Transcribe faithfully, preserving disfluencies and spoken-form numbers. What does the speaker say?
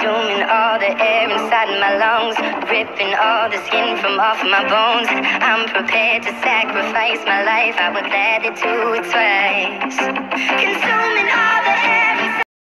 consuming all the air inside my lungs, ripping all the skin from off my bones. I'm prepared to sacrifice my life, I would gladly do it twice. Consuming all